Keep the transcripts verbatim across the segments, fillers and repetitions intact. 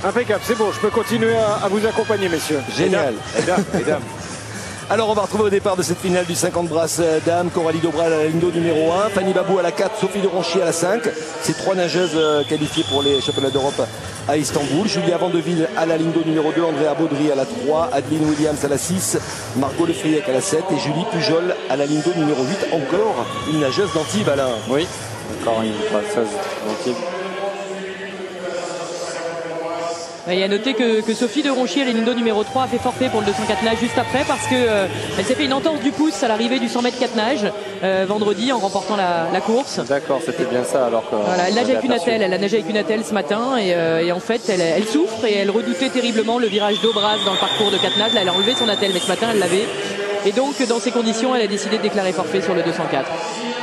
Impeccable, c'est bon, je peux continuer à, à vous accompagner, messieurs. Génial. Mesdames, mesdames. Alors on va retrouver au départ de cette finale du cinquante brasses dames Coralie Dobral à la ligne d'eau numéro un, Fanny Babou à la quatre, Sophie de Ronchy à la cinq. Ces trois nageuses qualifiées pour les championnats d'Europe à Istanbul. Julia Vandeville à la ligne d'eau numéro deux, Andrea Baudry à la trois, Adeline Williams à la six, Margot Lefriec à la sept et Julie Pujol à la ligne d'eau numéro huit. Encore une nageuse d'Antibes, Alain. Oui, encore une brasseuse d'Antibes. Il y a noté que, que Sophie de Ronchy à la ligne d'eau numéro trois a fait forfait pour le deux cent quatre nage juste après parce qu'elle euh, s'est fait une entorse du pouce à l'arrivée du cent mètres quatre nage euh, vendredi en remportant la, la course. D'accord, c'était bien ça alors que. Voilà, elle nage avec une attelle, elle a nagé avec une attelle ce matin et, euh, et en fait elle, elle souffre et elle redoutait terriblement le virage d'Aubras dans le parcours de quatre nage. Là elle a enlevé son attelle mais ce matin elle l'avait et donc dans ces conditions elle a décidé de déclarer forfait sur le deux cent quatre.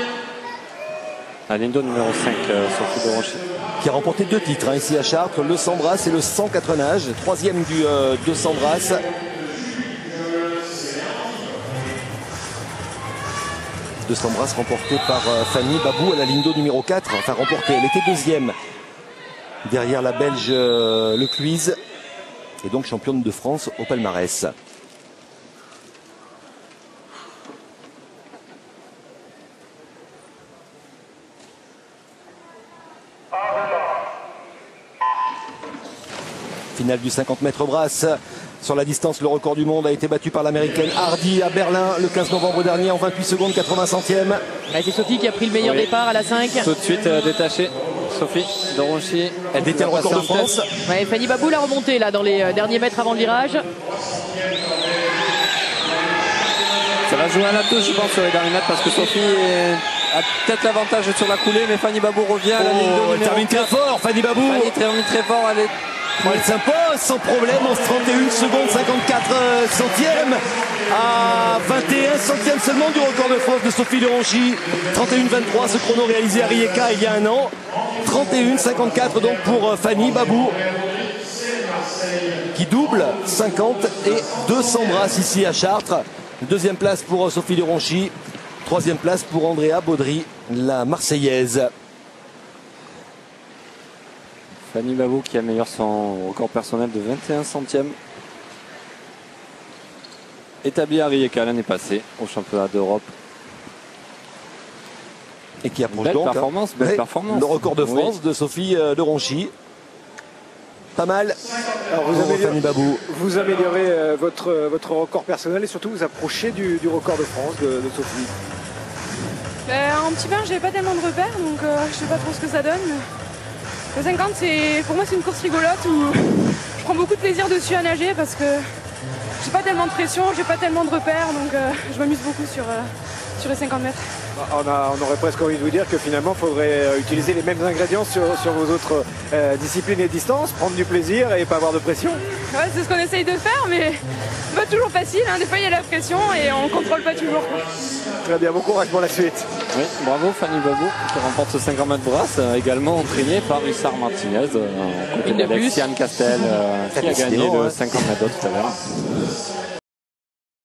À ligne d'eau numéro cinq, euh, Sophie de Ronchy. Qui a remporté deux titres hein, ici à Chartres, le cent brasses et le cent quatre nages, troisième du euh, deux cents brasses. deux cents brasses remporté par euh, Fanny Babou à la ligne d'eau numéro quatre, enfin remporté, elle était deuxième derrière la Belge euh, Le Cluise et donc championne de France au palmarès. Finale du cinquante mètres brasse. Sur la distance, le record du monde a été battu par l'américaine Hardy à Berlin le quinze novembre dernier en vingt-huit secondes quatre-vingts centièmes. C'est Sophie qui a pris le meilleur oui. départ à la cinq. Tout de suite euh, détachée. Sophie de Ronchy. Elle détient le record de France. Ouais, Fanny Babou l'a remontée là dans les euh, derniers mètres avant le virage. Ça va jouer à la touche, je pense, sur les derniers mètres parce que Sophie est... a peut-être l'avantage sur la coulée, mais Fanny Babou revient à la oh, ligne d'eau. Elle termine très fort, Fanny Babou. Fanny termine très fort, elle est. Elle s'impose sans problème en trente et une secondes cinquante-quatre centièmes à vingt et un centièmes seulement du record de France de Sophie de Ronchy. trente et une vingt-trois, ce chrono réalisé à Rijeka il y a un an. trente et une cinquante-quatre donc pour Fanny Babou qui double cinquante et deux cents brasses ici à Chartres. Deuxième place pour Sophie de Ronchy. Troisième place pour Andrea Baudry, la Marseillaise. Fanny Babou qui améliore son record personnel de vingt et un centièmes. Établi à Rijeka l'année passée au championnat d'Europe. Et qui approche belle donc performance, hein, belle ouais, performance. le record de France oui. de Sophie de Ronchy. Pas mal. Alors vous, améliorez, Fanny Babou. vous améliorez euh, votre, euh, votre record personnel et surtout vous approchez du, du record de France de, de Sophie. Ben, en petit bain, j'avais pas tellement de repères, donc euh, je sais pas trop ce que ça donne. Le cinquante, c'est, pour moi, c'est une course rigolote où je prends beaucoup de plaisir dessus à nager parce que j'ai pas tellement de pression, j'ai pas tellement de repères, donc euh, je m'amuse beaucoup sur, euh, sur les cinquante mètres. On, a, on aurait presque envie de vous dire que finalement, il faudrait utiliser les mêmes ingrédients sur, sur vos autres euh, disciplines et distances, prendre du plaisir et pas avoir de pression. Ouais, c'est ce qu'on essaye de faire, mais c'est pas toujours facile. Hein. Des fois, il y a la pression et on contrôle pas toujours. Très bien, bon courage pour la suite. Oui, bravo Fanny Babou qui remporte ce cinquante mètres brasse, euh, également entraîné par Hussard Martinez, euh, en côté d'Alexiane Castel, euh, qui a gagné le cinquante mètres tout à l'heure.